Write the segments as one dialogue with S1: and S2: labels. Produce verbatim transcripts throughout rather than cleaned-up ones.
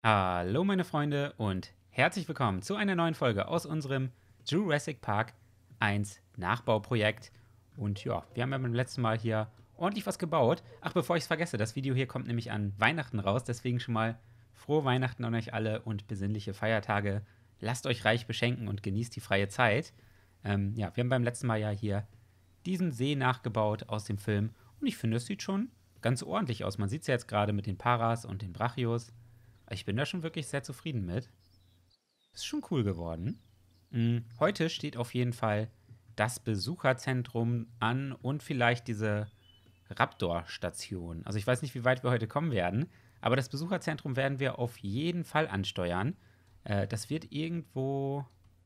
S1: Hallo meine Freunde und herzlich willkommen zu einer neuen Folge aus unserem Jurassic Park eins Nachbauprojekt. Und ja, wir haben ja beim letzten Mal hier ordentlich was gebaut. Ach, bevor ich es vergesse, das Video hier kommt nämlich an Weihnachten raus, deswegen schon mal frohe Weihnachten an euch alle und besinnliche Feiertage. Lasst euch reich beschenken und genießt die freie Zeit. Ähm, ja, wir haben beim letzten Mal ja hier diesen See nachgebaut aus dem Film und ich finde, es sieht schon ganz ordentlich aus. Man sieht es ja jetzt gerade mit den Paras und den Brachios. Ich bin da schon wirklich sehr zufrieden mit. Ist schon cool geworden. Mm, Heute steht auf jeden Fall das Besucherzentrum an und vielleicht diese Raptor-Station. Also ich weiß nicht, wie weit wir heute kommen werden, aber das Besucherzentrum werden wir auf jeden Fall ansteuern. Äh, das wird irgendwo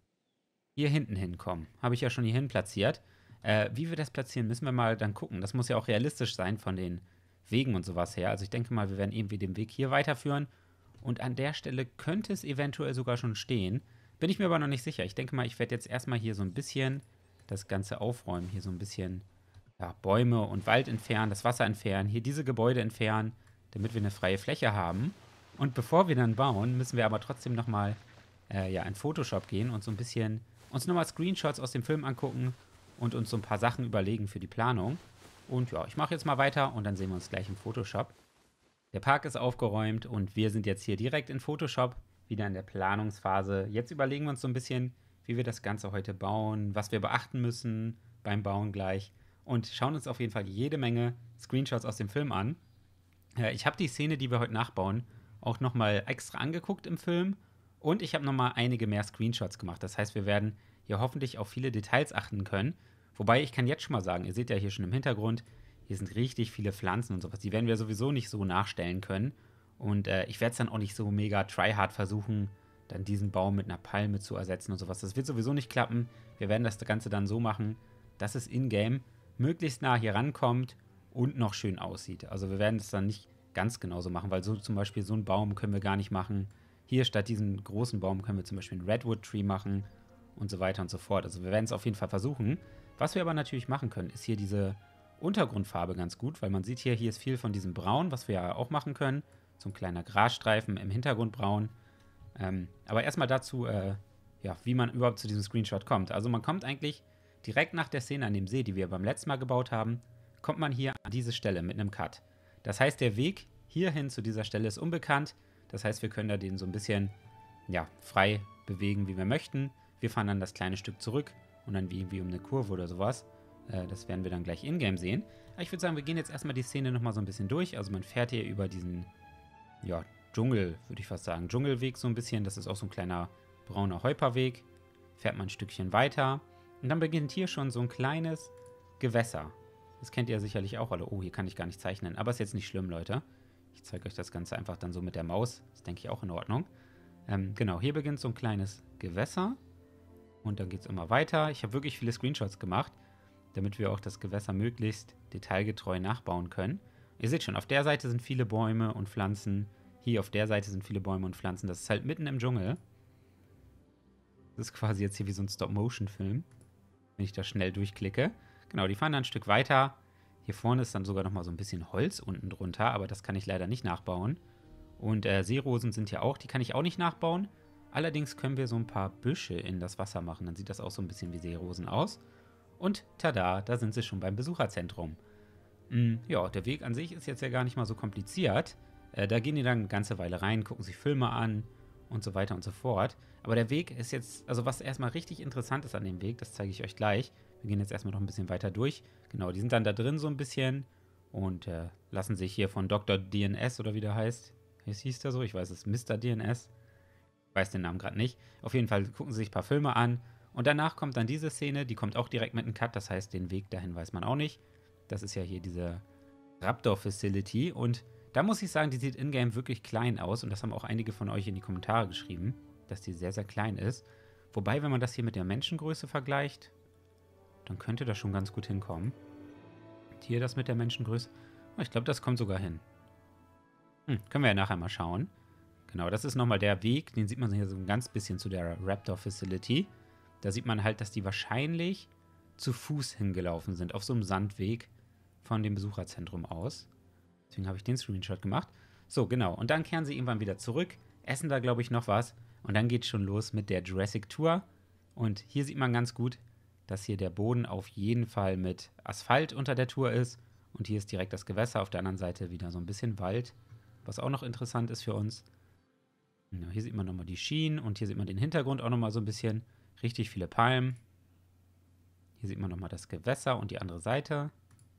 S1: hier hinten hinkommen. Habe ich ja schon hierhin platziert. Äh, wie wir das platzieren, müssen wir mal dann gucken. Das muss ja auch realistisch sein von den Wegen und sowas her. Also ich denke mal, wir werden irgendwie den Weg hier weiterführen. Und an der Stelle könnte es eventuell sogar schon stehen. Bin ich mir aber noch nicht sicher. Ich denke mal, ich werde jetzt erstmal hier so ein bisschen das Ganze aufräumen. Hier so ein bisschen ja, Bäume und Wald entfernen, das Wasser entfernen, hier diese Gebäude entfernen, damit wir eine freie Fläche haben. Und bevor wir dann bauen, müssen wir aber trotzdem nochmal äh, ja, in Photoshop gehen und so ein bisschen uns nochmal Screenshots aus dem Film angucken und uns so ein paar Sachen überlegen für die Planung. Und ja, ich mache jetzt mal weiter und dann sehen wir uns gleich im Photoshop. Der Park ist aufgeräumt und wir sind jetzt hier direkt in Photoshop, wieder in der Planungsphase. Jetzt überlegen wir uns so ein bisschen, wie wir das Ganze heute bauen, was wir beachten müssen beim Bauen gleich und schauen uns auf jeden Fall jede Menge Screenshots aus dem Film an. Äh, ich habe die Szene, die wir heute nachbauen, auch nochmal extra angeguckt im Film und ich habe nochmal einige mehr Screenshots gemacht. Das heißt, wir werden hier hoffentlich auf viele Details achten können. Wobei ich kann jetzt schon mal sagen, ihr seht ja hier schon im Hintergrund, hier sind richtig viele Pflanzen und sowas. Die werden wir sowieso nicht so nachstellen können. Und äh, ich werde es dann auch nicht so mega tryhard versuchen, dann diesen Baum mit einer Palme zu ersetzen und sowas. Das wird sowieso nicht klappen. Wir werden das Ganze dann so machen, dass es in-game möglichst nah hier rankommt und noch schön aussieht. Also wir werden es dann nicht ganz genauso machen, weil so zum Beispiel so einen Baum können wir gar nicht machen. Hier statt diesem großen Baum können wir zum Beispiel einen Redwood-Tree machen und so weiter und so fort. Also wir werden es auf jeden Fall versuchen. Was wir aber natürlich machen können, ist hier diese Untergrundfarbe ganz gut, weil man sieht hier, hier ist viel von diesem Braun, was wir ja auch machen können. So ein kleiner Grasstreifen im Hintergrund braun. Ähm, aber erstmal dazu, äh, ja, wie man überhaupt zu diesem Screenshot kommt. Also man kommt eigentlich direkt nach der Szene an dem See, die wir beim letzten Mal gebaut haben, kommt man hier an diese Stelle mit einem Cut. Das heißt, der Weg hierhin zu dieser Stelle ist unbekannt. Das heißt, wir können da den so ein bisschen, ja, frei bewegen, wie wir möchten. Wir fahren dann das kleine Stück zurück und dann wie irgendwie um eine Kurve oder sowas. Das werden wir dann gleich in-game sehen. Aber ich würde sagen, wir gehen jetzt erstmal die Szene nochmal so ein bisschen durch. Also man fährt hier über diesen, ja, Dschungel, würde ich fast sagen. Dschungelweg so ein bisschen. Das ist auch so ein kleiner brauner Heuperweg. Fährt man ein Stückchen weiter. Und dann beginnt hier schon so ein kleines Gewässer. Das kennt ihr sicherlich auch alle. Oh, hier kann ich gar nicht zeichnen. Aber ist jetzt nicht schlimm, Leute. Ich zeige euch das Ganze einfach dann so mit der Maus. Das denke ich auch in Ordnung. Ähm, genau, hier beginnt so ein kleines Gewässer. Und dann geht es immer weiter. Ich habe wirklich viele Screenshots gemacht, damit wir auch das Gewässer möglichst detailgetreu nachbauen können. Ihr seht schon, auf der Seite sind viele Bäume und Pflanzen. Hier auf der Seite sind viele Bäume und Pflanzen. Das ist halt mitten im Dschungel. Das ist quasi jetzt hier wie so ein Stop-Motion-Film, wenn ich da schnell durchklicke. Genau, die fahren dann ein Stück weiter. Hier vorne ist dann sogar noch mal so ein bisschen Holz unten drunter, aber das kann ich leider nicht nachbauen. Und äh, Seerosen sind hier auch, die kann ich auch nicht nachbauen. Allerdings können wir so ein paar Büsche in das Wasser machen. Dann sieht das auch so ein bisschen wie Seerosen aus. Und tada, da sind sie schon beim Besucherzentrum. Mm, ja, der Weg an sich ist jetzt ja gar nicht mal so kompliziert. Äh, da gehen die dann eine ganze Weile rein, gucken sich Filme an und so weiter und so fort. Aber der Weg ist jetzt, also was erstmal richtig interessant ist an dem Weg, das zeige ich euch gleich. Wir gehen jetzt erstmal noch ein bisschen weiter durch. Genau, die sind dann da drin so ein bisschen und äh, lassen sich hier von Doktor D N S oder wie der heißt. Wie hieß der so? Ich weiß es, Mister D N S. Ich weiß den Namen gerade nicht. Auf jeden Fall gucken sie sich ein paar Filme an. Und danach kommt dann diese Szene, die kommt auch direkt mit einem Cut, das heißt, den Weg dahin weiß man auch nicht. Das ist ja hier diese Raptor Facility und da muss ich sagen, die sieht in-game wirklich klein aus und das haben auch einige von euch in die Kommentare geschrieben, dass die sehr, sehr klein ist. Wobei, wenn man das hier mit der Menschengröße vergleicht, dann könnte das schon ganz gut hinkommen. Und hier das mit der Menschengröße, oh, ich glaube, das kommt sogar hin. Hm, können wir ja nachher mal schauen. Genau, das ist nochmal der Weg, den sieht man hier so ein ganz bisschen zu der Raptor Facility. Da sieht man halt, dass die wahrscheinlich zu Fuß hingelaufen sind, auf so einem Sandweg von dem Besucherzentrum aus. Deswegen habe ich den Screenshot gemacht. So, genau. Und dann kehren sie irgendwann wieder zurück, essen da, glaube ich, noch was. Und dann geht es schon los mit der Jurassic Tour. Und hier sieht man ganz gut, dass hier der Boden auf jeden Fall mit Asphalt unter der Tour ist. Und hier ist direkt das Gewässer. Auf der anderen Seite wieder so ein bisschen Wald, was auch noch interessant ist für uns. Ja, hier sieht man nochmal die Schienen und hier sieht man den Hintergrund auch nochmal so ein bisschen. Richtig viele Palmen. Hier sieht man nochmal das Gewässer und die andere Seite.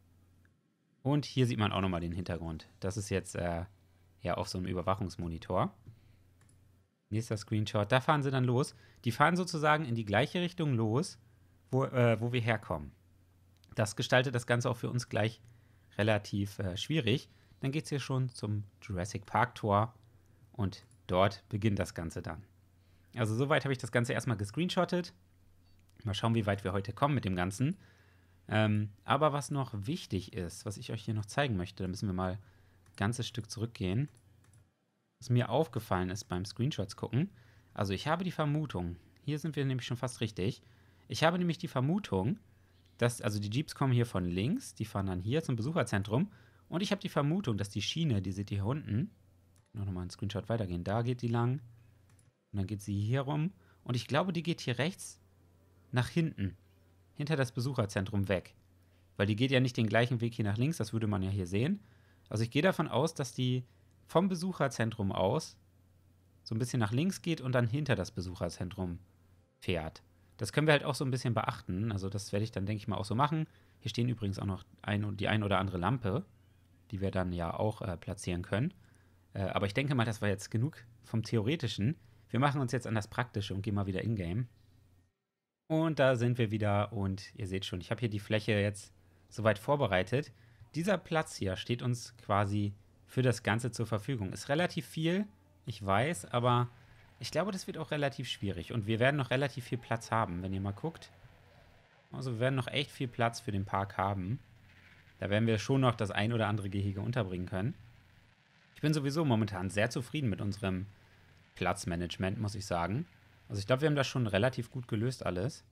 S1: Und hier sieht man auch nochmal den Hintergrund. Das ist jetzt äh, ja auf so einem Überwachungsmonitor. Nächster Screenshot. Da fahren sie dann los. Die fahren sozusagen in die gleiche Richtung los, wo, äh, wo wir herkommen. Das gestaltet das Ganze auch für uns gleich relativ äh, schwierig. Dann geht es hier schon zum Jurassic Park Tor und dort beginnt das Ganze dann. Also soweit habe ich das Ganze erstmal gescreenshottet. Mal schauen, wie weit wir heute kommen mit dem Ganzen. Ähm, aber was noch wichtig ist, was ich euch hier noch zeigen möchte, da müssen wir mal ein ganzes Stück zurückgehen. Was mir aufgefallen ist beim Screenshots gucken, also ich habe die Vermutung, hier sind wir nämlich schon fast richtig, ich habe nämlich die Vermutung, dass, also die Jeeps kommen hier von links, die fahren dann hier zum Besucherzentrum und ich habe die Vermutung, dass die Schiene, die seht ihr hier unten, noch mal einen Screenshot weitergehen, da geht die lang und dann geht sie hier rum und ich glaube, die geht hier rechts nach hinten, hinter das Besucherzentrum weg, weil die geht ja nicht den gleichen Weg hier nach links, das würde man ja hier sehen. Also ich gehe davon aus, dass die vom Besucherzentrum aus so ein bisschen nach links geht und dann hinter das Besucherzentrum fährt. Das können wir halt auch so ein bisschen beachten. Also das werde ich dann, denke ich mal, auch so machen. Hier stehen übrigens auch noch ein, die ein oder andere Lampe, die wir dann ja auch äh, platzieren können. Äh, aber ich denke mal, das war jetzt genug vom Theoretischen. Wir machen uns jetzt an das Praktische und gehen mal wieder in-game. Und da sind wir wieder und ihr seht schon, ich habe hier die Fläche jetzt soweit vorbereitet. Dieser Platz hier steht uns quasi für das Ganze zur Verfügung. Ist relativ viel, ich weiß, aber ich glaube, das wird auch relativ schwierig. Und wir werden noch relativ viel Platz haben, wenn ihr mal guckt. Also wir werden noch echt viel Platz für den Park haben. Da werden wir schon noch das ein oder andere Gehege unterbringen können. Ich bin sowieso momentan sehr zufrieden mit unserem Platzmanagement, muss ich sagen. Also ich glaube, wir haben das schon relativ gut gelöst alles.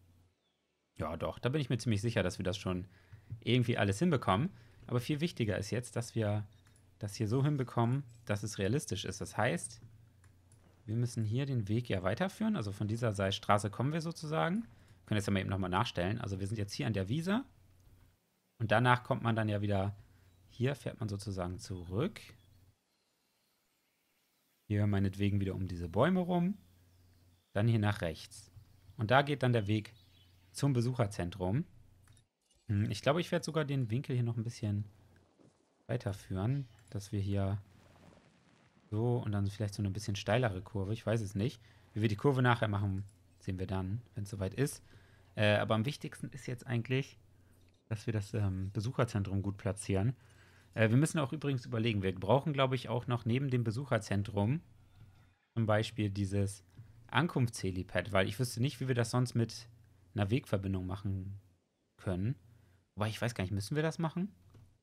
S1: Ja, doch, da bin ich mir ziemlich sicher, dass wir das schon irgendwie alles hinbekommen. Aber viel wichtiger ist jetzt, dass wir das hier so hinbekommen, dass es realistisch ist. Das heißt, wir müssen hier den Weg ja weiterführen. Also von dieser Seite Straße kommen wir sozusagen. Wir können jetzt ja mal eben nochmal nachstellen. Also wir sind jetzt hier an der Wiese. Und danach kommt man dann ja wieder, hier fährt man sozusagen zurück. Hier meinetwegen wieder um diese Bäume rum. Dann hier nach rechts. Und da geht dann der Weg zum Besucherzentrum. Ich glaube, ich werde sogar den Winkel hier noch ein bisschen weiterführen, dass wir hier so und dann vielleicht so eine bisschen steilere Kurve, ich weiß es nicht. Wie wir die Kurve nachher machen, sehen wir dann, wenn es soweit ist. Äh, aber am wichtigsten ist jetzt eigentlich, dass wir das ähm, Besucherzentrum gut platzieren. Äh, wir müssen auch übrigens überlegen, wir brauchen, glaube ich, auch noch neben dem Besucherzentrum zum Beispiel dieses Ankunftshelipad, weil ich wüsste nicht, wie wir das sonst mit einer Wegverbindung machen können. Wobei, ich weiß gar nicht, müssen wir das machen?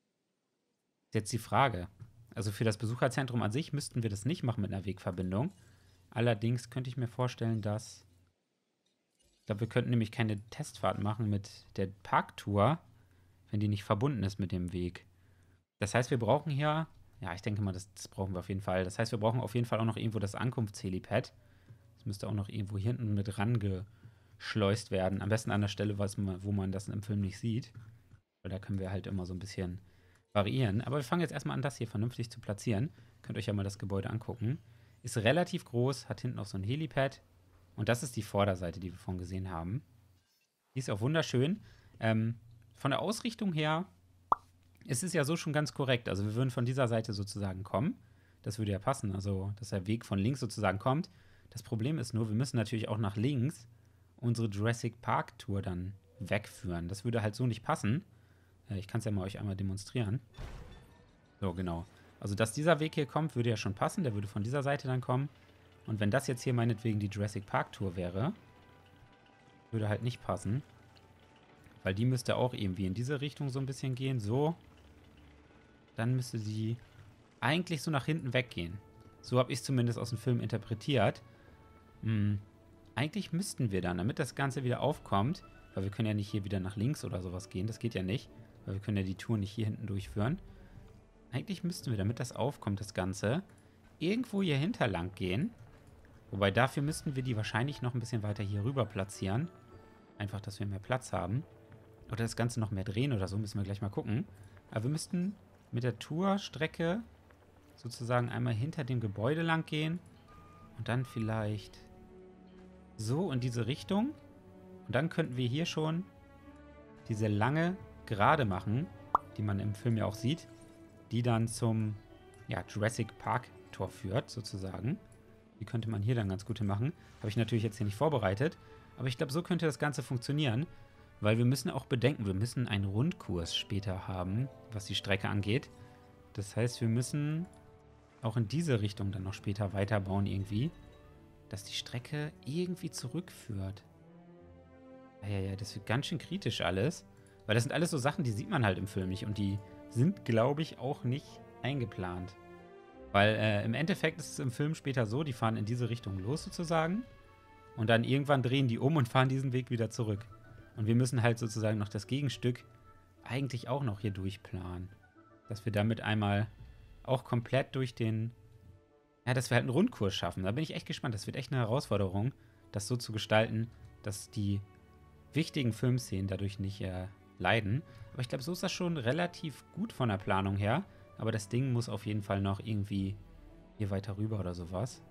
S1: Ist jetzt die Frage. Also für das Besucherzentrum an sich müssten wir das nicht machen mit einer Wegverbindung. Allerdings könnte ich mir vorstellen, dass ich glaube, wir könnten nämlich keine Testfahrt machen mit der Parktour, wenn die nicht verbunden ist mit dem Weg. Das heißt, wir brauchen hier, ja, ich denke mal, das, das brauchen wir auf jeden Fall. Das heißt, wir brauchen auf jeden Fall auch noch irgendwo das Ankunftshelipad. Das müsste auch noch irgendwo hier hinten mit rangeschleust werden. Am besten an der Stelle, wo man das im Film nicht sieht. Weil da können wir halt immer so ein bisschen variieren. Aber wir fangen jetzt erstmal an, das hier vernünftig zu platzieren. Könnt euch ja mal das Gebäude angucken. Ist relativ groß, hat hinten auch so ein Helipad. Und das ist die Vorderseite, die wir vorhin gesehen haben. Die ist auch wunderschön. Ähm, von der Ausrichtung her ist es ja so schon ganz korrekt. Also wir würden von dieser Seite sozusagen kommen. Das würde ja passen. Also, dass der Weg von links sozusagen kommt. Das Problem ist nur, wir müssen natürlich auch nach links unsere Jurassic Park Tour dann wegführen. Das würde halt so nicht passen. Ich kann es ja mal euch einmal demonstrieren. So, genau. Also, dass dieser Weg hier kommt, würde ja schon passen. Der würde von dieser Seite dann kommen. Und wenn das jetzt hier meinetwegen die Jurassic Park Tour wäre, würde halt nicht passen. Weil die müsste auch irgendwie in diese Richtung so ein bisschen gehen. So. Dann müsste sie eigentlich so nach hinten weggehen. So habe ich es zumindest aus dem Film interpretiert. Hm. Eigentlich müssten wir dann, damit das Ganze wieder aufkommt, weil wir können ja nicht hier wieder nach links oder sowas gehen, das geht ja nicht, weil wir können ja die Tour nicht hier hinten durchführen. Eigentlich müssten wir, damit das aufkommt, das Ganze, irgendwo hier hinter lang gehen. Wobei dafür müssten wir die wahrscheinlich noch ein bisschen weiter hier rüber platzieren. Einfach, dass wir mehr Platz haben. Oder das Ganze noch mehr drehen oder so, müssen wir gleich mal gucken. Aber wir müssten mit der Tourstrecke sozusagen einmal hinter dem Gebäude lang gehen. Und dann vielleicht so in diese Richtung. Und dann könnten wir hier schon diese lange Gerade machen, die man im Film ja auch sieht, die dann zum ja, Jurassic Park Tor führt, sozusagen. Die könnte man hier dann ganz gut hinmachen. Habe ich natürlich jetzt hier nicht vorbereitet. Aber ich glaube, so könnte das Ganze funktionieren. Weil wir müssen auch bedenken, wir müssen einen Rundkurs später haben, was die Strecke angeht. Das heißt, wir müssen auch in diese Richtung dann noch später weiterbauen irgendwie. Dass die Strecke irgendwie zurückführt. Ja, ja, ja, das wird ganz schön kritisch alles. Weil das sind alles so Sachen, die sieht man halt im Film nicht. Und die sind, glaube ich, auch nicht eingeplant. Weil äh, im Endeffekt ist es im Film später so, die fahren in diese Richtung los sozusagen. Und dann irgendwann drehen die um und fahren diesen Weg wieder zurück. Und wir müssen halt sozusagen noch das Gegenstück eigentlich auch noch hier durchplanen. Dass wir damit einmal auch komplett durch den... Ja, dass wir halt einen Rundkurs schaffen. Da bin ich echt gespannt. Das wird echt eine Herausforderung, das so zu gestalten, dass die wichtigen Filmszenen dadurch nicht äh, leiden. Aber ich glaube, so ist das schon relativ gut von der Planung her. Aber das Ding muss auf jeden Fall noch irgendwie hier weiter rüber oder sowas.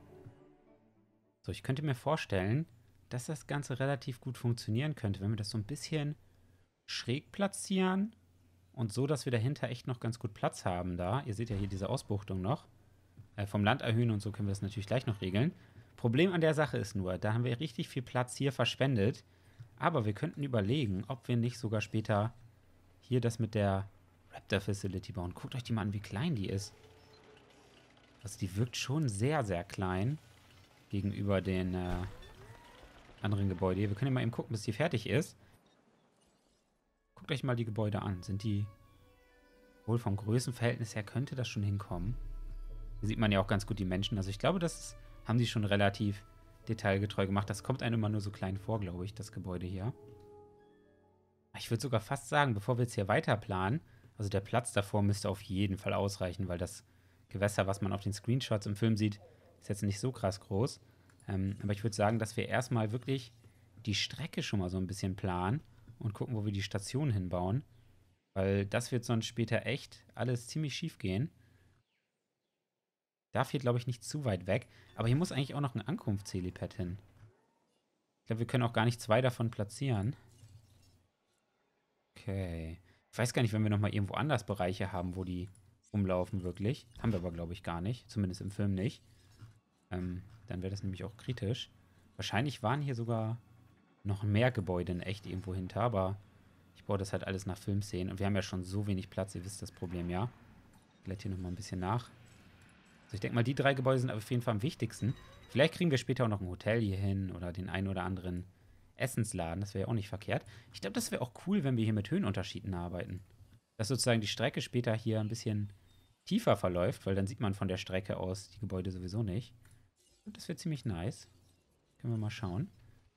S1: So, ich könnte mir vorstellen, dass das Ganze relativ gut funktionieren könnte, wenn wir das so ein bisschen schräg platzieren und so, dass wir dahinter echt noch ganz gut Platz haben da. Ihr seht ja hier diese Ausbuchtung noch. Äh, vom Land erhöhen und so können wir das natürlich gleich noch regeln. Problem an der Sache ist nur, da haben wir richtig viel Platz hier verschwendet. Aber wir könnten überlegen, ob wir nicht sogar später hier das mit der Raptor Facility bauen. Guckt euch die mal an, wie klein die ist. Also die wirkt schon sehr, sehr klein gegenüber den äh, anderen Gebäuden. Wir können ja mal eben gucken, bis die fertig ist. Guckt euch mal die Gebäude an. Sind die wohl vom Größenverhältnis her, könnte das schon hinkommen. Hier sieht man ja auch ganz gut die Menschen. Also ich glaube, das haben sie schon relativ detailgetreu gemacht. Das kommt einem immer nur so klein vor, glaube ich, das Gebäude hier. Ich würde sogar fast sagen, bevor wir jetzt hier weiter planen, also der Platz davor müsste auf jeden Fall ausreichen, weil das Gewässer, was man auf den Screenshots im Film sieht, ist jetzt nicht so krass groß. Ähm, aber ich würde sagen, dass wir erstmal wirklich die Strecke schon mal so ein bisschen planen und gucken, wo wir die Station hinbauen. Weil das wird sonst später echt alles ziemlich schief gehen. Darf hier, glaube ich, nicht zu weit weg. Aber hier muss eigentlich auch noch ein Ankunftshelipad hin. Ich glaube, wir können auch gar nicht zwei davon platzieren. Okay. Ich weiß gar nicht, wenn wir nochmal irgendwo anders Bereiche haben, wo die rumlaufen wirklich. Haben wir aber, glaube ich, gar nicht. Zumindest im Film nicht. Ähm, dann wäre das nämlich auch kritisch. Wahrscheinlich waren hier sogar noch mehr Gebäude in echt irgendwo hinter, aber ich baue das halt alles nach Filmszenen. Und wir haben ja schon so wenig Platz, ihr wisst das Problem, ja. Ich glätte hier nochmal ein bisschen nach. Also ich denke mal, die drei Gebäude sind auf jeden Fall am wichtigsten. Vielleicht kriegen wir später auch noch ein Hotel hier hin oder den einen oder anderen Essensladen. Das wäre ja auch nicht verkehrt. Ich glaube, das wäre auch cool, wenn wir hier mit Höhenunterschieden arbeiten. Dass sozusagen die Strecke später hier ein bisschen tiefer verläuft, weil dann sieht man von der Strecke aus die Gebäude sowieso nicht. Und das wäre ziemlich nice. Können wir mal schauen.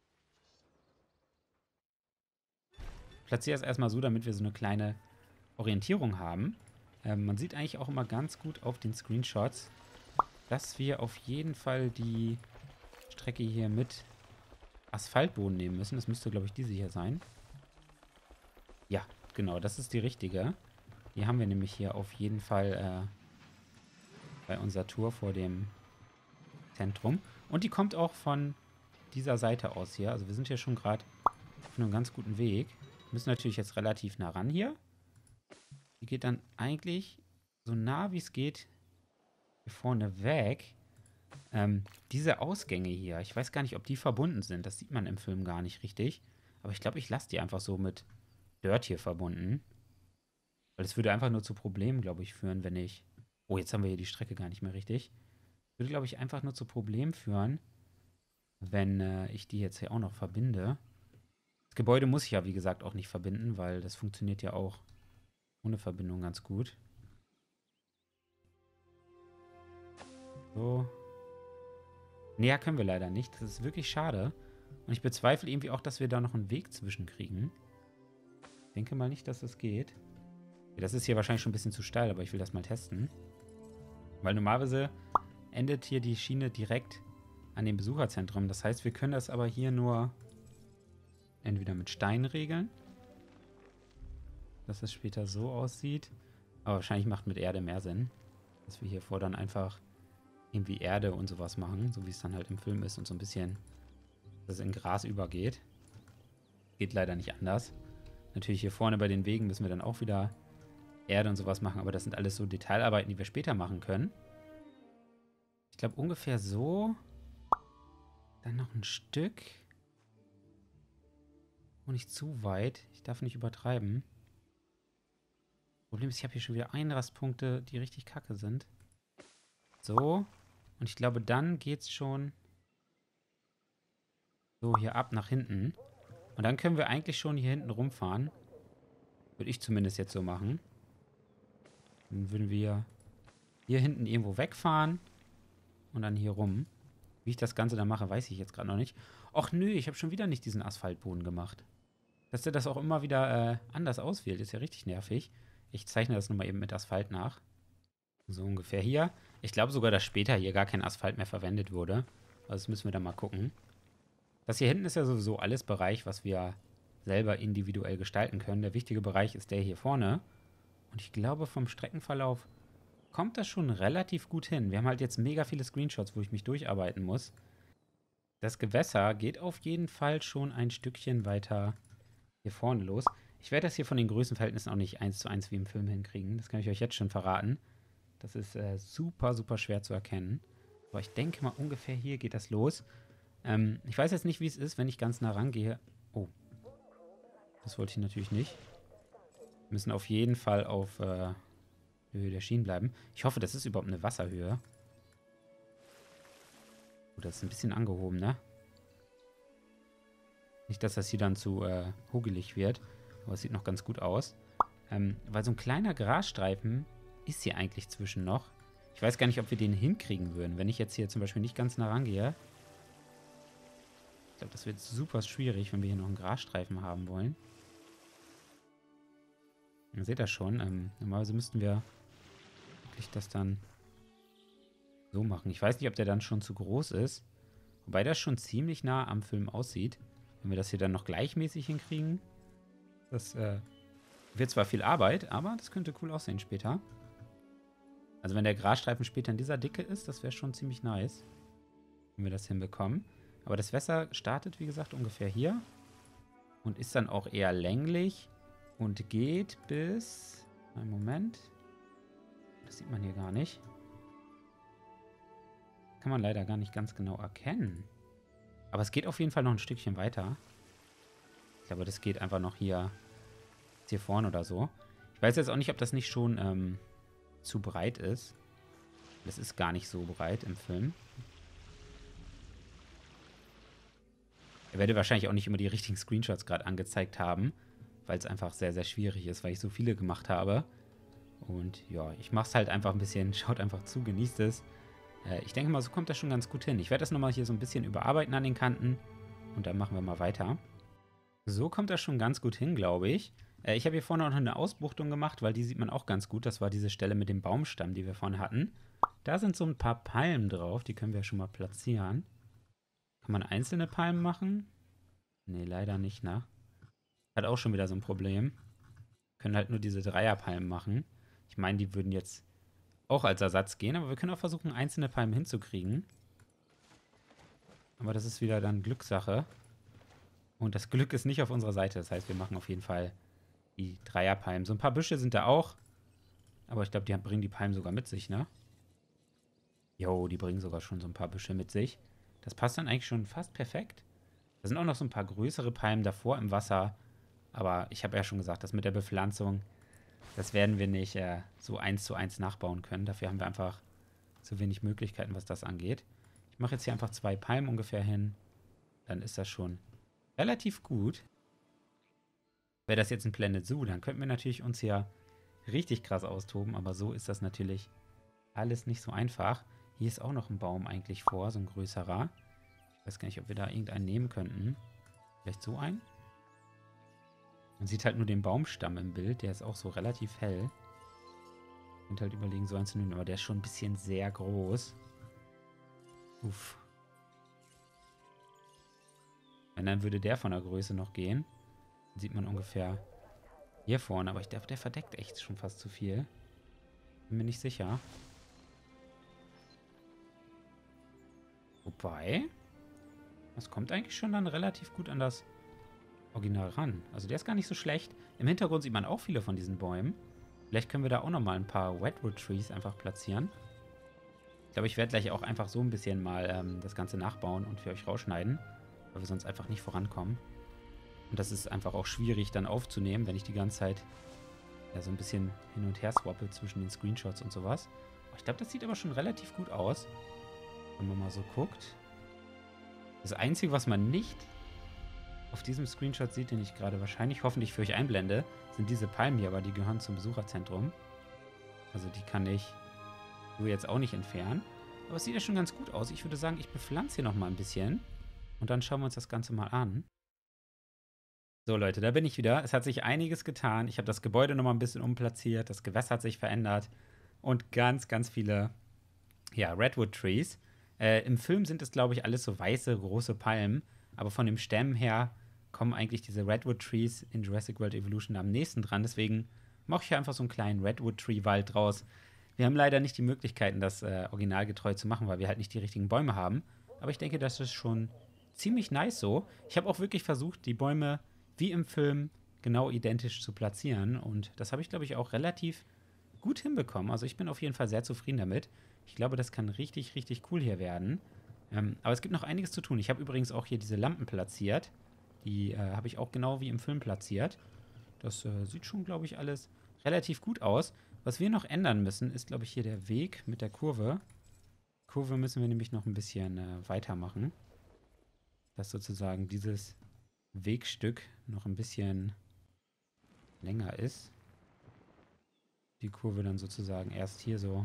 S1: Ich platziere es erstmal so, damit wir so eine kleine Orientierung haben. Ähm, man sieht eigentlich auch immer ganz gut auf den Screenshots, dass wir auf jeden Fall die Strecke hier mit Asphaltboden nehmen müssen. Das müsste, glaube ich, diese hier sein. Ja, genau, das ist die richtige. Die haben wir nämlich hier auf jeden Fall äh, bei unserer Tour vor dem Zentrum. Und die kommt auch von dieser Seite aus hier. Also wir sind hier schon gerade auf einem ganz guten Weg. Wir müssen natürlich jetzt relativ nah ran hier. Die geht dann eigentlich so nah wie es geht hier vorne weg. Ähm, diese Ausgänge hier, ich weiß gar nicht, ob die verbunden sind. Das sieht man im Film gar nicht richtig. Aber ich glaube, ich lasse die einfach so mit Dirt hier verbunden. Weil es würde einfach nur zu Problemen, glaube ich, führen, wenn ich... Oh, jetzt haben wir hier die Strecke gar nicht mehr richtig. Würde, glaube ich, einfach nur zu Problemen führen, wenn äh, ich die jetzt hier auch noch verbinde. Das Gebäude muss ich ja, wie gesagt, auch nicht verbinden, weil das funktioniert ja auch ohne Verbindung ganz gut. So. Näher können wir leider nicht. Das ist wirklich schade. Und ich bezweifle irgendwie auch, dass wir da noch einen Weg zwischen kriegen. Ich denke mal nicht, dass das geht. Das ist hier wahrscheinlich schon ein bisschen zu steil, aber ich will das mal testen. Weil normalerweise endet hier die Schiene direkt an dem Besucherzentrum. Das heißt, wir können das aber hier nur entweder mit Stein regeln, dass es später so aussieht. Aber wahrscheinlich macht mit Erde mehr Sinn, dass wir hier vor dann einfach irgendwie Erde und sowas machen, so wie es dann halt im Film ist und so ein bisschen, dass es in Gras übergeht. Geht leider nicht anders. Natürlich hier vorne bei den Wegen müssen wir dann auch wieder Erde und sowas machen, aber das sind alles so Detailarbeiten, die wir später machen können. Ich glaube ungefähr so. Dann noch ein Stück. Und nicht zu weit. Ich darf nicht übertreiben. Problem ist, ich habe hier schon wieder Einrastpunkte, die richtig kacke sind. So. Und ich glaube, dann geht's schon so hier ab nach hinten. Und dann können wir eigentlich schon hier hinten rumfahren. Würde ich zumindest jetzt so machen. Dann würden wir hier hinten irgendwo wegfahren. Und dann hier rum. Wie ich das Ganze dann mache, weiß ich jetzt gerade noch nicht. Och nö, ich habe schon wieder nicht diesen Asphaltboden gemacht. Dass der das auch immer wieder äh, anders auswählt, ist ja richtig nervig. Ich zeichne das nochmal eben mit Asphalt nach. So ungefähr hier. Ich glaube sogar, dass später hier gar kein Asphalt mehr verwendet wurde. Also das müssen wir dann mal gucken. Das hier hinten ist ja sowieso alles Bereich, was wir selber individuell gestalten können. Der wichtige Bereich ist der hier vorne. Und ich glaube, vom Streckenverlauf kommt das schon relativ gut hin. Wir haben halt jetzt mega viele Screenshots, wo ich mich durcharbeiten muss. Das Gewässer geht auf jeden Fall schon ein Stückchen weiter hier vorne los. Ich werde das hier von den Größenverhältnissen auch nicht eins zu eins wie im Film hinkriegen. Das kann ich euch jetzt schon verraten. Das ist äh, super, super schwer zu erkennen. Aber ich denke mal, ungefähr hier geht das los. Ähm, ich weiß jetzt nicht, wie es ist, wenn ich ganz nah rangehe. Oh. Das wollte ich natürlich nicht. Wir müssen auf jeden Fall auf äh, Höhe der Schienen bleiben. Ich hoffe, das ist überhaupt eine Wasserhöhe. Oh, das ist ein bisschen angehoben, ne? Nicht, dass das hier dann zu äh, hugelig wird. Aber es sieht noch ganz gut aus. Ähm, weil so ein kleiner Grasstreifen ist hier eigentlich zwischen noch. Ich weiß gar nicht, ob wir den hinkriegen würden, wenn ich jetzt hier zum Beispiel nicht ganz nah rangehe. Ich glaube, das wird super schwierig, wenn wir hier noch einen Grasstreifen haben wollen. Ihr seht das schon. Ähm, normalerweise müssten wir wirklich das dann so machen. Ich weiß nicht, ob der dann schon zu groß ist. Wobei das schon ziemlich nah am Film aussieht. Wenn wir das hier dann noch gleichmäßig hinkriegen. Das äh, wird zwar viel Arbeit, aber das könnte cool aussehen später. Also wenn der Grasstreifen später in dieser Dicke ist, das wäre schon ziemlich nice. Wenn wir das hinbekommen. Aber das Wasser startet, wie gesagt, ungefähr hier. Und ist dann auch eher länglich. Und geht bis... Einen Moment. Das sieht man hier gar nicht. Kann man leider gar nicht ganz genau erkennen. Aber es geht auf jeden Fall noch ein Stückchen weiter. Ich glaube, das geht einfach noch hier, hier vorne oder so. Ich weiß jetzt auch nicht, ob das nicht schon ähm, zu breit ist. Das ist gar nicht so breit im Film. Ich werde wahrscheinlich auch nicht immer die richtigen Screenshots gerade angezeigt haben, weil es einfach sehr, sehr schwierig ist, weil ich so viele gemacht habe. Und ja, ich mache es halt einfach ein bisschen, schaut einfach zu, genießt es. Äh, ich denke mal, so kommt das schon ganz gut hin. Ich werde das nochmal hier so ein bisschen überarbeiten an den Kanten und dann machen wir mal weiter. So kommt das schon ganz gut hin, glaube ich. Äh, ich habe hier vorne auch noch eine Ausbuchtung gemacht, weil die sieht man auch ganz gut. Das war diese Stelle mit dem Baumstamm, die wir vorne hatten. Da sind so ein paar Palmen drauf, die können wir schon mal platzieren. Kann man einzelne Palmen machen? Nee, leider nicht, ne? Hat auch schon wieder so ein Problem. Können halt nur diese Dreierpalmen machen. Ich meine, die würden jetzt auch als Ersatz gehen, aber wir können auch versuchen, einzelne Palmen hinzukriegen. Aber das ist wieder dann Glückssache. Und das Glück ist nicht auf unserer Seite. Das heißt, wir machen auf jeden Fall die Dreierpalmen. So ein paar Büsche sind da auch. Aber ich glaube, die bringen die Palmen sogar mit sich, ne? Jo, die bringen sogar schon so ein paar Büsche mit sich. Das passt dann eigentlich schon fast perfekt. Da sind auch noch so ein paar größere Palmen davor im Wasser. Aber ich habe ja schon gesagt, das mit der Bepflanzung, das werden wir nicht äh, so eins zu eins nachbauen können. Dafür haben wir einfach zu wenig Möglichkeiten, was das angeht. Ich mache jetzt hier einfach zwei Palmen ungefähr hin. Dann ist das schon relativ gut. Wäre das jetzt ein Planet Zoo, dann könnten wir natürlich uns hier richtig krass austoben. Aber so ist das natürlich alles nicht so einfach. Hier ist auch noch ein Baum eigentlich vor, so ein größerer. Ich weiß gar nicht, ob wir da irgendeinen nehmen könnten. Vielleicht so einen? Man sieht halt nur den Baumstamm im Bild. Der ist auch so relativ hell. Ich könnte halt überlegen, so einen zu nehmen. Aber der ist schon ein bisschen sehr groß. Uff. Und dann würde der von der Größe noch gehen. Dann sieht man ungefähr hier vorne. Aber ich glaube, der verdeckt echt schon fast zu viel. Bin mir nicht sicher. Wobei, das kommt eigentlich schon dann relativ gut an das Original ran. Also der ist gar nicht so schlecht. Im Hintergrund sieht man auch viele von diesen Bäumen. Vielleicht können wir da auch nochmal ein paar Redwood Trees einfach platzieren. Ich glaube, ich werde gleich auch einfach so ein bisschen mal ähm, das Ganze nachbauen und für euch rausschneiden, weil wir sonst einfach nicht vorankommen. Und das ist einfach auch schwierig dann aufzunehmen, wenn ich die ganze Zeit ja, so ein bisschen hin und her swappe zwischen den Screenshots und sowas. Ich glaube, das sieht aber schon relativ gut aus, wenn man mal so guckt. Das Einzige, was man nicht auf diesem Screenshot sieht, den ich gerade wahrscheinlich hoffentlich für euch einblende, sind diese Palmen hier, aber die gehören zum Besucherzentrum. Also die kann ich so jetzt auch nicht entfernen. Aber es sieht ja schon ganz gut aus. Ich würde sagen, ich bepflanze hier nochmal ein bisschen. Und dann schauen wir uns das Ganze mal an. So Leute, da bin ich wieder. Es hat sich einiges getan. Ich habe das Gebäude nochmal ein bisschen umplatziert. Das Gewässer hat sich verändert. Und ganz, ganz viele ja, Redwood Trees. Äh, Im Film sind es, glaube ich, alles so weiße, große Palmen. Aber von dem Stämmen her kommen eigentlich diese Redwood Trees in Jurassic World Evolution am nächsten dran. Deswegen mache ich hier einfach so einen kleinen Redwood Tree Wald draus. Wir haben leider nicht die Möglichkeiten, das äh, originalgetreu zu machen, weil wir halt nicht die richtigen Bäume haben. Aber ich denke, das ist schon ziemlich nice so. Ich habe auch wirklich versucht, die Bäume wie im Film genau identisch zu platzieren. Und das habe ich, glaube ich, auch relativ gut hinbekommen. Also ich bin auf jeden Fall sehr zufrieden damit. Ich glaube, das kann richtig, richtig cool hier werden. Ähm, aber es gibt noch einiges zu tun. Ich habe übrigens auch hier diese Lampen platziert. Die äh, habe ich auch genau wie im Film platziert. Das äh, sieht schon, glaube ich, alles relativ gut aus. Was wir noch ändern müssen, ist, glaube ich, hier der Weg mit der Kurve. Kurve müssen wir nämlich noch ein bisschen äh, weitermachen. Dass sozusagen dieses Wegstück noch ein bisschen länger ist. Die Kurve dann sozusagen erst hier so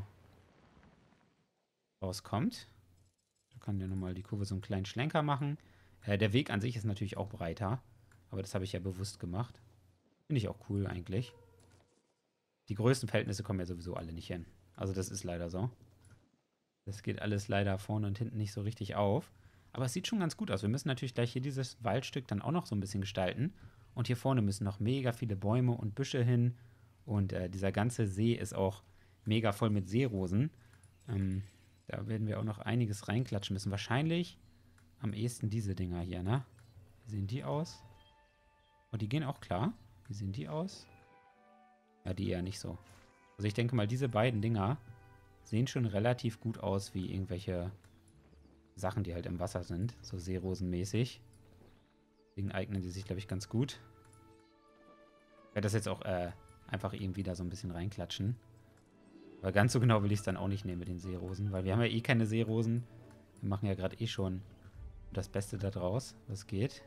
S1: rauskommt. Da kann der nochmal die Kurve so einen kleinen Schlenker machen. Äh, der Weg an sich ist natürlich auch breiter. Aber das habe ich ja bewusst gemacht. Finde ich auch cool eigentlich. Die größten Verhältnisse kommen ja sowieso alle nicht hin. Also das ist leider so. Das geht alles leider vorne und hinten nicht so richtig auf. Aber es sieht schon ganz gut aus. Wir müssen natürlich gleich hier dieses Waldstück dann auch noch so ein bisschen gestalten. Und hier vorne müssen noch mega viele Bäume und Büsche hin. Und äh, dieser ganze See ist auch mega voll mit Seerosen. Ähm, da werden wir auch noch einiges reinklatschen müssen. Wahrscheinlich am ehesten diese Dinger hier, ne? Wie sehen die aus? Oh, die gehen auch klar. Wie sehen die aus? Ja, die eher nicht so. Also ich denke mal, diese beiden Dinger sehen schon relativ gut aus wie irgendwelche Sachen, die halt im Wasser sind. So Seerosenmäßig. Deswegen eignen die sich, glaube ich, ganz gut. Ich werde das jetzt auch äh, einfach eben wieder so ein bisschen reinklatschen. Aber ganz so genau will ich es dann auch nicht nehmen mit den Seerosen, weil wir haben ja eh keine Seerosen. Wir machen ja gerade eh schon das Beste da draus, was geht.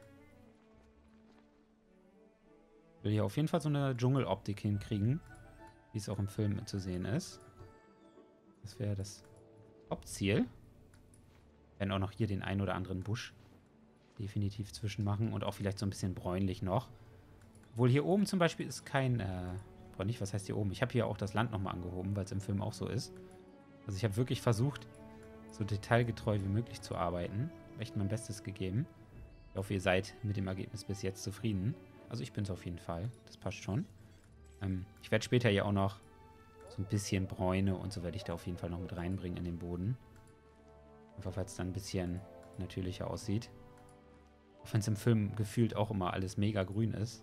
S1: Ich will hier auf jeden Fall so eine Dschungeloptik hinkriegen, wie es auch im Film zu sehen ist. Das wäre das Hauptziel. Wir werden auch noch hier den einen oder anderen Busch definitiv zwischenmachen und auch vielleicht so ein bisschen bräunlich noch. Obwohl hier oben zum Beispiel ist kein, äh, bräunlich, was heißt hier oben? Ich habe hier auch das Land nochmal angehoben, weil es im Film auch so ist. Also ich habe wirklich versucht, so detailgetreu wie möglich zu arbeiten. Echt mein Bestes gegeben. Ich hoffe, ihr seid mit dem Ergebnis bis jetzt zufrieden. Also ich bin es auf jeden Fall. Das passt schon. Ähm, ich werde später ja auch noch so ein bisschen Bräune und so werde ich da auf jeden Fall noch mit reinbringen in den Boden. Einfach weil es dann ein bisschen natürlicher aussieht. Auch wenn es im Film gefühlt auch immer alles mega grün ist.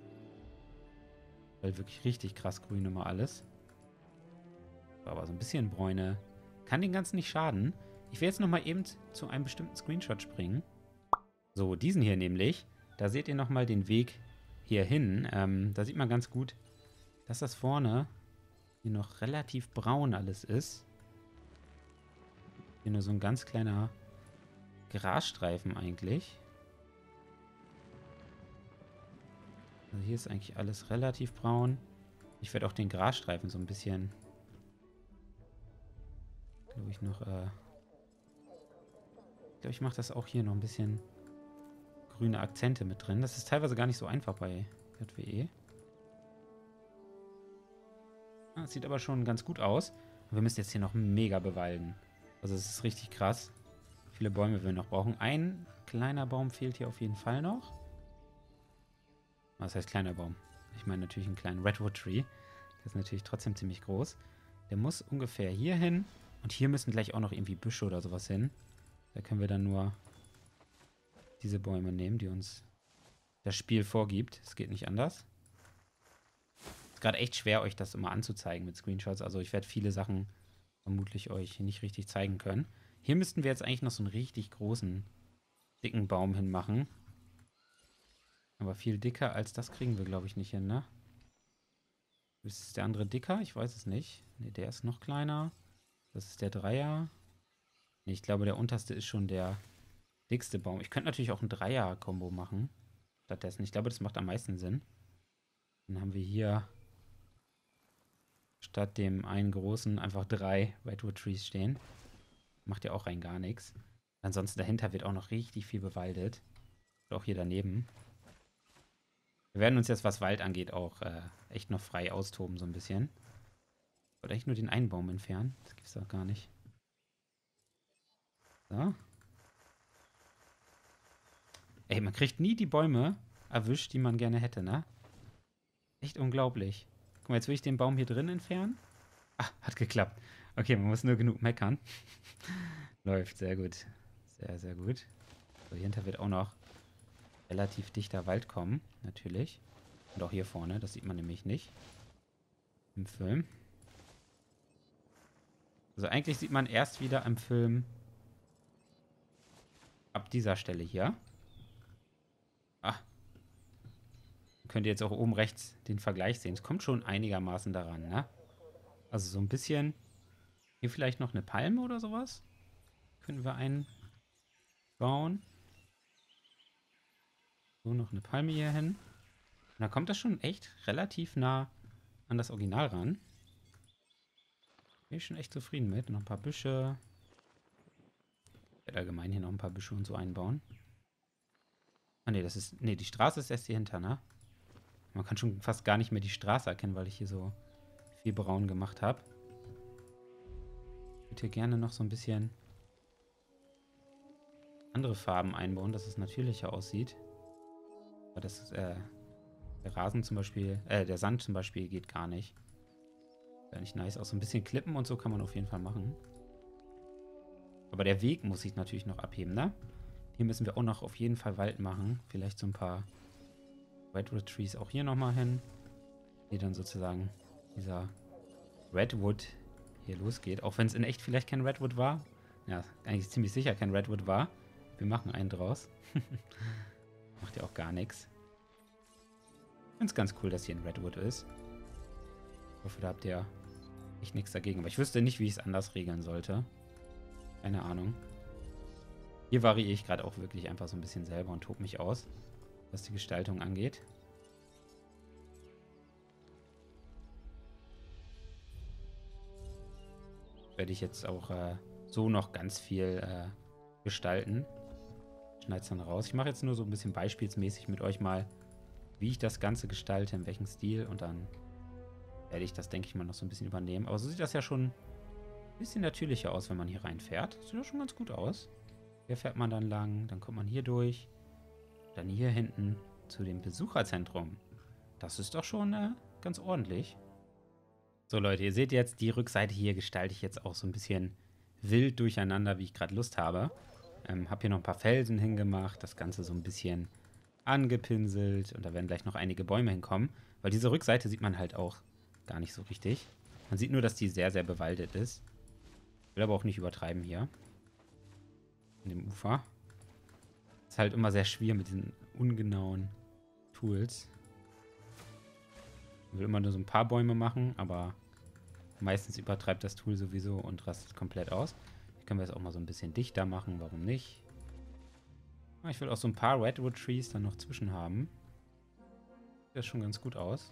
S1: Weil wirklich richtig krass grün immer alles. Aber so ein bisschen Bräune kann den Ganzen nicht schaden. Ich will jetzt nochmal eben zu einem bestimmten Screenshot springen. So, diesen hier nämlich. Da seht ihr nochmal den Weg hier hin. Ähm, da sieht man ganz gut, dass das vorne hier noch relativ braun alles ist. Hier nur so ein ganz kleiner Grasstreifen eigentlich. Also hier ist eigentlich alles relativ braun. Ich werde auch den Grasstreifen so ein bisschen, glaube ich, noch, äh ich glaube, ich mache das auch hier noch ein bisschen grüne Akzente mit drin. Das ist teilweise gar nicht so einfach bei J W E. Ah, das sieht aber schon ganz gut aus. Und wir müssen jetzt hier noch mega bewalden. Also es ist richtig krass. viele Bäume wir noch brauchen. Ein kleiner Baum fehlt hier auf jeden Fall noch. Was heißt kleiner Baum? Ich meine natürlich einen kleinen Redwood Tree. Der ist natürlich trotzdem ziemlich groß. Der muss ungefähr hier hin. Und hier müssen gleich auch noch irgendwie Büsche oder sowas hin. Da können wir dann nur diese Bäume nehmen, die uns das Spiel vorgibt. Es geht nicht anders. Ist gerade echt schwer, euch das immer anzuzeigen mit Screenshots. Also ich werde viele Sachen vermutlich euch nicht richtig zeigen können. Hier müssten wir jetzt eigentlich noch so einen richtig großen, dicken Baum hinmachen. Aber viel dicker als das kriegen wir, glaube ich, nicht hin, ne? Ist der andere dicker? Ich weiß es nicht. Ne, der ist noch kleiner. Das ist der Dreier. Ne, ich glaube, der unterste ist schon der dickste Baum. Ich könnte natürlich auch ein Dreier-Kombo machen. Stattdessen. Ich glaube, das macht am meisten Sinn. Dann haben wir hier statt dem einen großen einfach drei Redwood Trees stehen. Macht ja auch rein gar nichts. Ansonsten dahinter wird auch noch richtig viel bewaldet. Und auch hier daneben. Wir werden uns jetzt, was Wald angeht, auch äh, echt noch frei austoben, so ein bisschen. Ich wollte eigentlich nur den einen Baum entfernen. Das gibt's doch gar nicht. So. Ey, man kriegt nie die Bäume erwischt, die man gerne hätte, ne? Echt unglaublich. Guck mal, jetzt will ich den Baum hier drin entfernen. Ah, hat geklappt. Okay, man muss nur genug meckern. Läuft, sehr gut. Sehr, sehr gut. So, hier hinter wird auch noch relativ dichter Wald kommen, natürlich. Und auch hier vorne, das sieht man nämlich nicht im Film. Also eigentlich sieht man erst wieder im Film ab dieser Stelle hier. Ah. Könnt ihr jetzt auch oben rechts den Vergleich sehen. Es kommt schon einigermaßen daran, ne? Also so ein bisschen. Hier vielleicht noch eine Palme oder sowas. Könnten wir einbauen. So, noch eine Palme hier hin. Und da kommt das schon echt relativ nah an das Original ran. Bin ich schon echt zufrieden mit. Noch ein paar Büsche. Ich werde allgemein hier noch ein paar Büsche und so einbauen. Ah ne, das ist. Ne, die Straße ist erst hier hinter, ne? Man kann schon fast gar nicht mehr die Straße erkennen, weil ich hier so viel braun gemacht habe. Ich würde hier gerne noch so ein bisschen andere Farben einbauen, dass es natürlicher aussieht. Aber das ist, äh, der Rasen zum Beispiel, äh, der Sand zum Beispiel geht gar nicht. Wäre nicht nice. Auch so ein bisschen Klippen und so kann man auf jeden Fall machen. Aber der Weg muss sich natürlich noch abheben, ne? Hier müssen wir auch noch auf jeden Fall Wald machen. Vielleicht so ein paar Redwood Trees auch hier nochmal hin. Hier dann sozusagen dieser Redwood hier losgeht. Auch wenn es in echt vielleicht kein Redwood war. Ja, eigentlich ziemlich sicher kein Redwood war. Wir machen einen draus. Macht ja auch gar nichts. Ich finde es ganz cool, dass hier ein Redwood ist. Ich hoffe, da habt ihr echt nichts dagegen. Aber ich wüsste nicht, wie ich es anders regeln sollte. Keine Ahnung. Hier variiere ich gerade auch wirklich einfach so ein bisschen selber und tobe mich aus, was die Gestaltung angeht. Werde ich jetzt auch äh, so noch ganz viel äh, gestalten. Schneide es dann raus. Ich mache jetzt nur so ein bisschen beispielsmäßig mit euch mal, wie ich das Ganze gestalte, in welchem Stil. Und dann werde ich das, denke ich mal, noch so ein bisschen übernehmen. Aber so sieht das ja schon ein bisschen natürlicher aus, wenn man hier reinfährt. Sieht ja schon ganz gut aus. Hier fährt man dann lang, dann kommt man hier durch. Dann hier hinten zu dem Besucherzentrum. Das ist doch schon äh, ganz ordentlich. So Leute, ihr seht jetzt, die Rückseite hier gestalte ich jetzt auch so ein bisschen wild durcheinander, wie ich gerade Lust habe. Ähm, hab hier noch ein paar Felsen hingemacht, das Ganze so ein bisschen angepinselt und da werden gleich noch einige Bäume hinkommen, weil diese Rückseite sieht man halt auch gar nicht so richtig. Man sieht nur, dass die sehr, sehr bewaldet ist. Ich will aber auch nicht übertreiben hier. In dem Ufer. Ist halt immer sehr schwer mit diesen ungenauen Tools. Ich will immer nur so ein paar Bäume machen, aber meistens übertreibt das Tool sowieso und rastet komplett aus. Hier können wir es auch mal so ein bisschen dichter machen, warum nicht? Ich will auch so ein paar Redwood Trees dann noch zwischen haben. Sieht das schon ganz gut aus.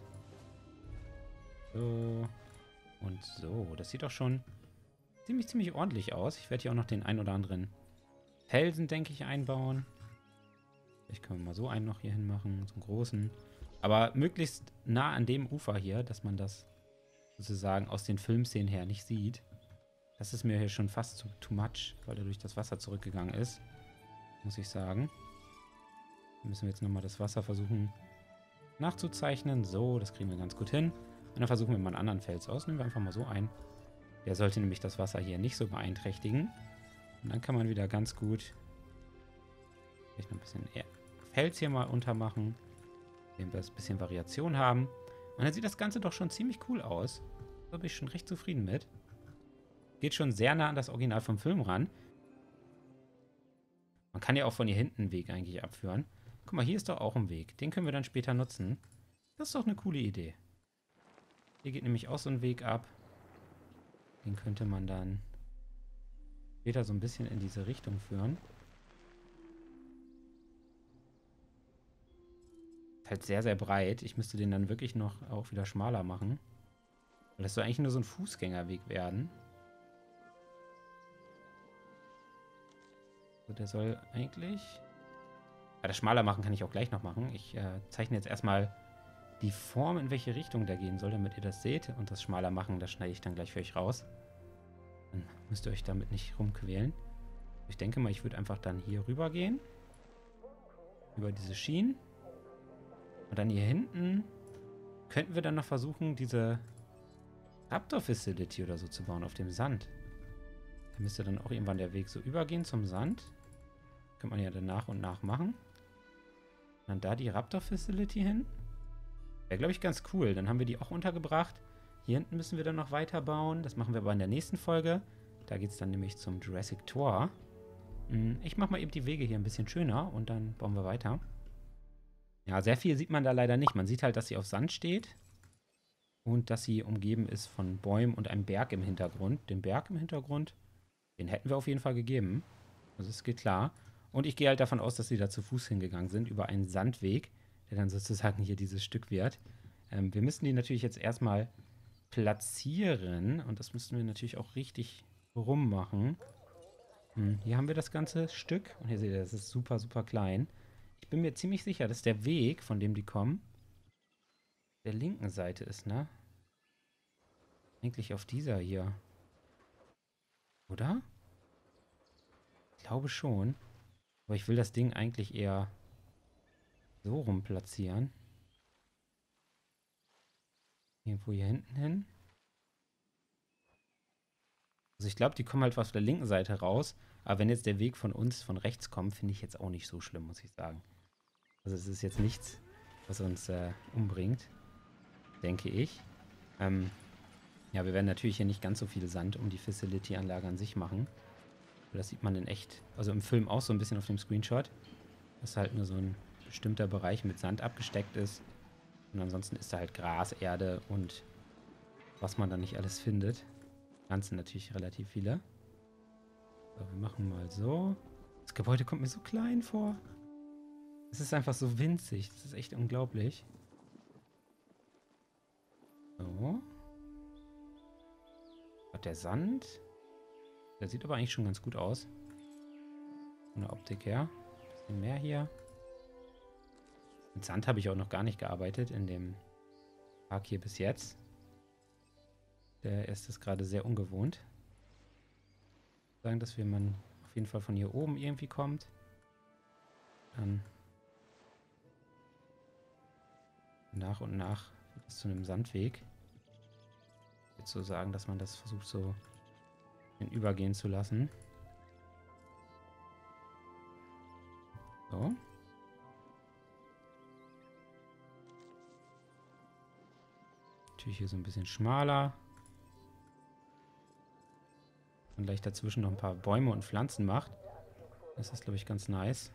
S1: So. Und so. Das sieht auch schon ziemlich, ziemlich ordentlich aus. Ich werde hier auch noch den ein oder anderen Felsen, denke ich, einbauen. Vielleicht können wir mal so einen noch hier hin machen. So einen großen. Aber möglichst nah an dem Ufer hier, dass man das sozusagen aus den Filmszenen her nicht sieht. Das ist mir hier schon fast zu too much, weil er durch das Wasser zurückgegangen ist. Muss ich sagen. Dann müssen wir jetzt nochmal das Wasser versuchen nachzuzeichnen. So, das kriegen wir ganz gut hin. Und dann versuchen wir mal einen anderen Fels aus. Nehmen wir einfach mal so ein. Der sollte nämlich das Wasser hier nicht so beeinträchtigen. Und dann kann man wieder ganz gut vielleicht noch ein bisschen Fels hier mal untermachen. Damit wir ein bisschen Variation haben. Und dann sieht das Ganze doch schon ziemlich cool aus. Da bin ich schon recht zufrieden mit. Geht schon sehr nah an das Original vom Film ran. Man kann ja auch von hier hinten einen Weg eigentlich abführen. Guck mal, hier ist doch auch ein Weg. Den können wir dann später nutzen. Das ist doch eine coole Idee. Hier geht nämlich auch so ein Weg ab. Den könnte man dann später so ein bisschen in diese Richtung führen. Ist halt sehr, sehr breit. Ich müsste den dann wirklich noch auch wieder schmaler machen. Weil das soll eigentlich nur so ein Fußgängerweg werden. So, der soll eigentlich... Ja, das schmaler machen kann ich auch gleich noch machen. Ich äh, zeichne jetzt erstmal die Form, in welche Richtung der gehen soll, damit ihr das seht. Und das schmaler machen, das schneide ich dann gleich für euch raus. Dann müsst ihr euch damit nicht rumquälen. Ich denke mal, ich würde einfach dann hier rüber gehen. Über diese Schienen. Und dann hier hinten könnten wir dann noch versuchen, diese Raptor Facility oder so zu bauen auf dem Sand. Da müsste dann auch irgendwann der Weg so übergehen zum Sand. Könnte man ja dann nach und nach machen. Und dann da die Raptor Facility hin. Wäre, glaube ich, ganz cool. Dann haben wir die auch untergebracht. Hier hinten müssen wir dann noch weiterbauen. Das machen wir aber in der nächsten Folge. Da geht es dann nämlich zum Jurassic Tor. Ich mache mal eben die Wege hier ein bisschen schöner und dann bauen wir weiter. Ja, sehr viel sieht man da leider nicht. Man sieht halt, dass sie auf Sand steht. Und dass sie umgeben ist von Bäumen und einem Berg im Hintergrund. Den Berg im Hintergrund, den hätten wir auf jeden Fall gegeben. Also es geht klar. Und ich gehe halt davon aus, dass sie da zu Fuß hingegangen sind, über einen Sandweg, der dann sozusagen hier dieses Stück wird. Ähm, wir müssen die natürlich jetzt erstmal platzieren. Und das müssten wir natürlich auch richtig rummachen. Hm, hier haben wir das ganze Stück. Und hier seht ihr, das ist super, super klein. Ich bin mir ziemlich sicher, dass der Weg, von dem die kommen, der linken Seite ist, ne? Eigentlich auf dieser hier. Oder? Ich glaube schon. Aber ich will das Ding eigentlich eher so rum platzieren. Irgendwo hier hinten hin. Also ich glaube, die kommen halt auf der linken Seite raus. Aber wenn jetzt der Weg von uns von rechts kommt, finde ich jetzt auch nicht so schlimm, muss ich sagen. Also es ist jetzt nichts, was uns äh, umbringt. Denke ich. Ähm, ja, wir werden natürlich hier nicht ganz so viel Sand um die Facility-Anlage an sich machen. Das sieht man in echt, also im Film auch so ein bisschen auf dem Screenshot, dass halt nur so ein bestimmter Bereich mit Sand abgesteckt ist. Und ansonsten ist da halt Gras, Erde und was man da nicht alles findet. Pflanzen natürlich relativ viele. So, wir machen mal so. Das Gebäude kommt mir so klein vor. Es ist einfach so winzig. Das ist echt unglaublich. So. Hat der Sand. Der sieht aber eigentlich schon ganz gut aus. Von der Optik her. Ein bisschen mehr hier. Mit Sand habe ich auch noch gar nicht gearbeitet in dem Park hier bis jetzt. Der ist es gerade sehr ungewohnt. Sagen, dass wir man auf jeden Fall von hier oben irgendwie kommt. Dann nach und nach wird es zu einem Sandweg. Ich würde so sagen, dass man das versucht so übergehen zu lassen. So. Natürlich hier so ein bisschen schmaler. Und gleich dazwischen noch ein paar Bäume und Pflanzen macht. Das ist, glaube ich, ganz nice.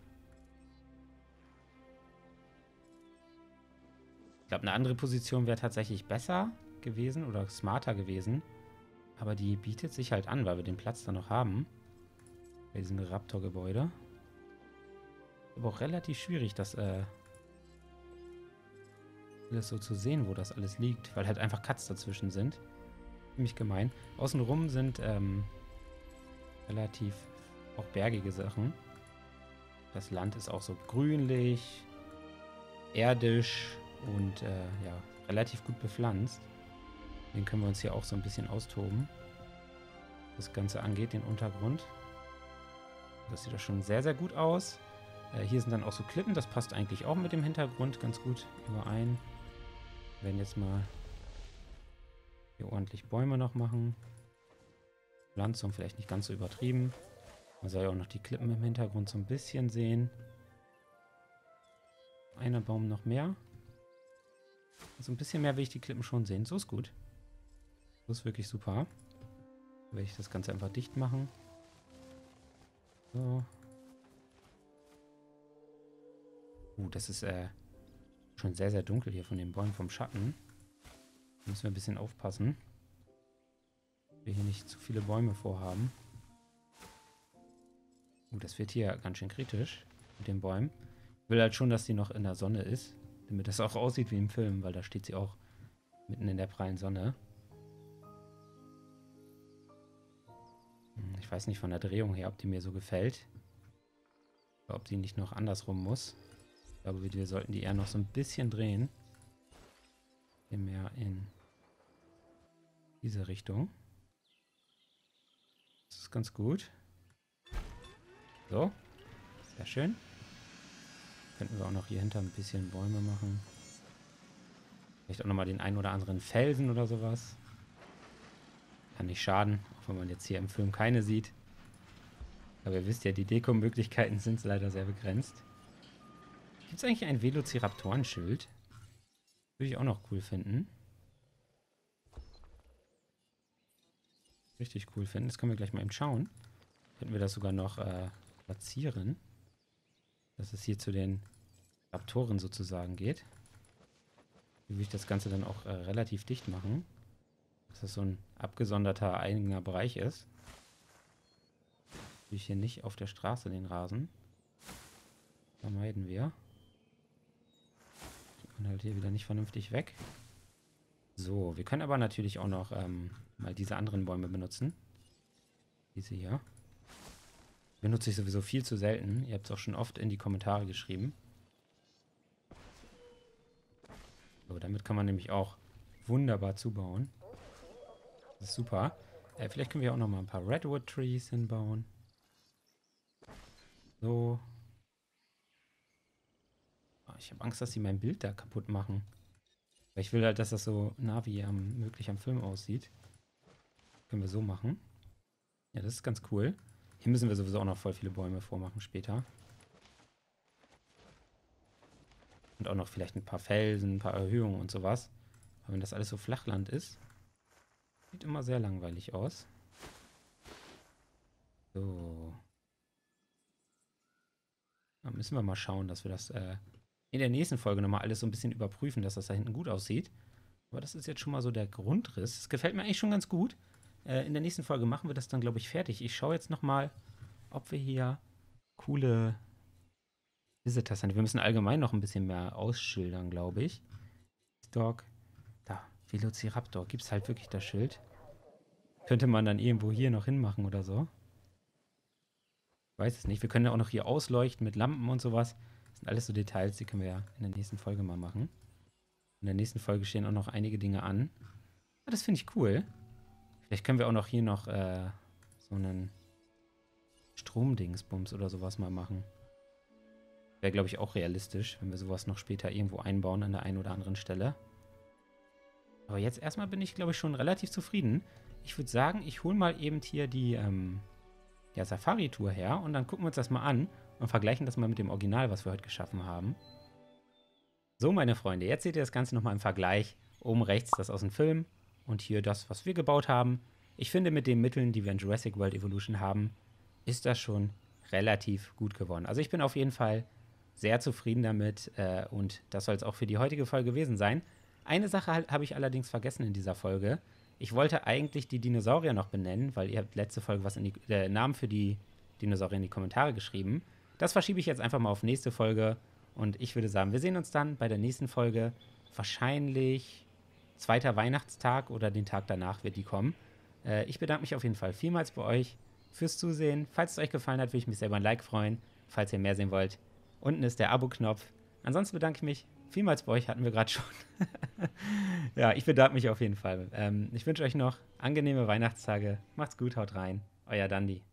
S1: Ich glaube, eine andere Position wäre tatsächlich besser gewesen oder smarter gewesen. Aber die bietet sich halt an, weil wir den Platz da noch haben. Bei diesem Raptor-Gebäude. Aber auch relativ schwierig, das äh, alles so zu sehen, wo das alles liegt. Weil halt einfach Cuts dazwischen sind. Ziemlich gemein. Außenrum sind ähm, relativ auch bergige Sachen. Das Land ist auch so grünlich, erdisch und äh, ja, relativ gut bepflanzt. Den können wir uns hier auch so ein bisschen austoben. das Ganze angeht, den Untergrund. Das sieht doch schon sehr, sehr gut aus. Äh, hier sind dann auch so Klippen, das passt eigentlich auch mit dem Hintergrund ganz gut überein. Wir werden jetzt mal hier ordentlich Bäume noch machen. Pflanzung vielleicht nicht ganz so übertrieben. Man soll ja auch noch die Klippen im Hintergrund so ein bisschen sehen. Einer Baum noch mehr. Also ein bisschen mehr will ich die Klippen schon sehen. So ist gut. So ist wirklich super. Da werde ich das Ganze einfach dicht machen. So. Uh, das ist äh, schon sehr, sehr dunkel hier von den Bäumen, vom Schatten. Da müssen wir ein bisschen aufpassen. Dass wir hier nicht zu viele Bäume vorhaben. Uh, das wird hier ganz schön kritisch mit den Bäumen. Ich will halt schon, dass die noch in der Sonne ist. Damit das auch aussieht wie im Film, weil da steht sie auch mitten in der prallen Sonne. Ich weiß nicht von der Drehung her, ob die mir so gefällt. Oder ob die nicht noch andersrum muss. Ich glaube, wir sollten die eher noch so ein bisschen drehen. Hier mehr in diese Richtung. Das ist ganz gut. So. Sehr schön. Könnten wir auch noch hier hinter ein bisschen Bäume machen. Vielleicht auch nochmal den einen oder anderen Felsen oder sowas. Kann nicht schaden, auch wenn man jetzt hier im Film keine sieht. Aber ihr wisst ja, die Dekomöglichkeiten sind leider sehr begrenzt. Gibt es eigentlich ein Velociraptorenschild? Würde ich auch noch cool finden. Richtig cool finden. Das können wir gleich mal eben schauen. Könnten wir das sogar noch äh, platzieren. Dass es hier zu den Raptoren sozusagen geht. Hier will ich das Ganze dann auch äh, relativ dicht machen. Dass das so ein abgesonderter eigener Bereich ist. Will ich hier nicht auf der Straße den Rasen. Vermeiden wir. Kriegt man halt hier wieder nicht vernünftig weg. So, wir können aber natürlich auch noch ähm, mal diese anderen Bäume benutzen. Diese hier. Benutze ich sowieso viel zu selten. Ihr habt es auch schon oft in die Kommentare geschrieben. So, damit kann man nämlich auch wunderbar zubauen. Das ist super. Äh, vielleicht können wir auch noch mal ein paar Redwood Trees hinbauen. So. Oh, ich habe Angst, dass sie mein Bild da kaputt machen. Weil ich will halt, dass das so nah wie am, möglich am Film aussieht. Können wir so machen. Ja, das ist ganz cool. Hier müssen wir sowieso auch noch voll viele Bäume vormachen später. Und auch noch vielleicht ein paar Felsen, ein paar Erhöhungen und sowas. Aber wenn das alles so Flachland ist, sieht immer sehr langweilig aus. So. Da müssen wir mal schauen, dass wir das äh, in der nächsten Folge nochmal alles so ein bisschen überprüfen, dass das da hinten gut aussieht. Aber das ist jetzt schon mal so der Grundriss. Das gefällt mir eigentlich schon ganz gut. Äh, in der nächsten Folge machen wir das dann, glaube ich, fertig. Ich schaue jetzt nochmal, ob wir hier coole Visitors haben. Wir müssen allgemein noch ein bisschen mehr ausschildern, glaube ich. Dog. Da, Velociraptor. Gibt es halt wirklich das Schild? Könnte man dann irgendwo hier noch hinmachen oder so? Ich weiß es nicht. Wir können ja auch noch hier ausleuchten mit Lampen und sowas. Das sind alles so Details, die können wir ja in der nächsten Folge mal machen. In der nächsten Folge stehen auch noch einige Dinge an. Ah, das finde ich cool. Vielleicht können wir auch noch hier noch äh, so einen Stromdingsbums oder sowas mal machen. Wäre, glaube ich, auch realistisch, wenn wir sowas noch später irgendwo einbauen an der einen oder anderen Stelle. Aber jetzt erstmal bin ich, glaube ich, schon relativ zufrieden. Ich würde sagen, ich hole mal eben hier die ähm, ja, Safari-Tour her und dann gucken wir uns das mal an und vergleichen das mal mit dem Original, was wir heute geschaffen haben. So, meine Freunde, jetzt seht ihr das Ganze nochmal im Vergleich. Oben rechts das aus dem Film und hier das, was wir gebaut haben. Ich finde, mit den Mitteln, die wir in Jurassic World Evolution haben, ist das schon relativ gut geworden. Also ich bin auf jeden Fall sehr zufrieden damit äh, und das soll es auch für die heutige Folge gewesen sein. Eine Sache habe ich allerdings vergessen in dieser Folge. Ich wollte eigentlich die Dinosaurier noch benennen, weil ihr habt letzte Folge was in die äh, Namen für die Dinosaurier in die Kommentare geschrieben. Das verschiebe ich jetzt einfach mal auf nächste Folge und ich würde sagen, wir sehen uns dann bei der nächsten Folge. Wahrscheinlich zweiter Weihnachtstag oder den Tag danach wird die kommen. Äh, ich bedanke mich auf jeden Fall vielmals bei euch fürs Zusehen. Falls es euch gefallen hat, würde ich mich selber ein Like freuen. Falls ihr mehr sehen wollt, unten ist der Abo-Knopf. Ansonsten bedanke ich mich vielmals bei euch hatten wir gerade schon. Ja, ich bedanke mich auf jeden Fall. Ähm, ich wünsche euch noch angenehme Weihnachtstage. Macht's gut, haut rein. Euer Dandi.